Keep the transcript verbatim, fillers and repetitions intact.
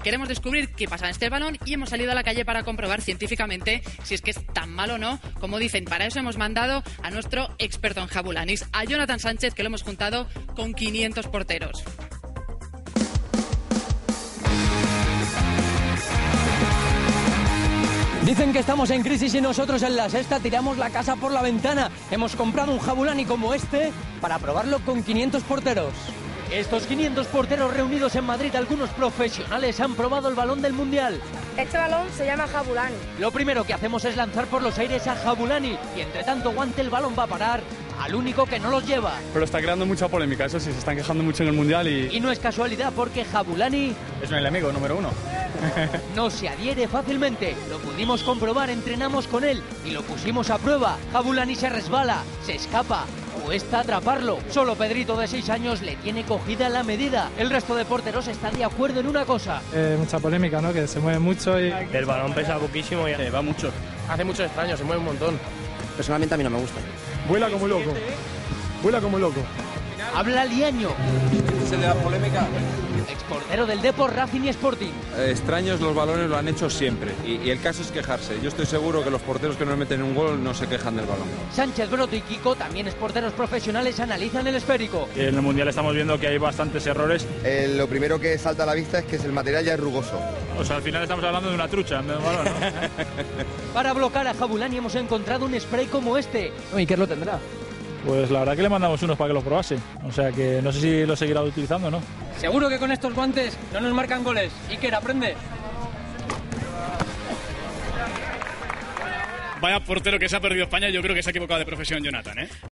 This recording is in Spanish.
Queremos descubrir qué pasa en este balón y hemos salido a la calle para comprobar científicamente si es que es tan malo o no, como dicen. Para eso hemos mandado a nuestro experto en jabulanis, a Jonathan Sánchez, que lo hemos juntado con quinientos porteros. Dicen que estamos en crisis y nosotros en La Sexta tiramos la casa por la ventana. Hemos comprado un jabulani como este para probarlo con quinientos porteros. Estos quinientos porteros reunidos en Madrid, algunos profesionales, han probado el balón del Mundial. Este balón se llama jabulani. Lo primero que hacemos es lanzar por los aires a jabulani y entre tanto guante el balón va a parar al único que no los lleva. Pero está creando mucha polémica, eso sí, se están quejando mucho en el Mundial y... Y no es casualidad porque jabulani... es un enemigo número uno. No se adhiere fácilmente, lo pudimos comprobar, entrenamos con él y lo pusimos a prueba. Jabulani se resbala, se escapa, cuesta atraparlo. Solo Pedrito de seis años le tiene cogida la medida. El resto de porteros está de acuerdo en una cosa. Eh, mucha polémica, ¿no? Que se mueve mucho y... El balón pesa poquísimo y eh, va mucho. hace mucho extraño, se mueve un montón. Personalmente a mí no me gusta. Vuela como loco, vuela como loco. Habla Liaño. ¿Es el de la polémica? Exportero del Depor, Racing y Sporting. Eh, extraños los balones lo han hecho siempre y, y el caso es quejarse. Yo estoy seguro que los porteros que no meten un gol no se quejan del balón. Sánchez, Broto y Kiko, también porteros profesionales, analizan el esférico. En el Mundial estamos viendo que hay bastantes errores. Eh, lo primero que salta a la vista es que el material ya es rugoso. O sea, al final estamos hablando de una trucha en el balón, ¿no? Para bloquear a jabulani hemos encontrado un spray como este. ¿Y qué lo tendrá? Pues la verdad que le mandamos unos para que los probase. O sea que no sé si lo seguirá utilizando o no. Seguro que con estos guantes no nos marcan goles. Iker, aprende. Vaya portero que se ha perdido España, yo creo que se ha equivocado de profesión Jonathan, ¿eh?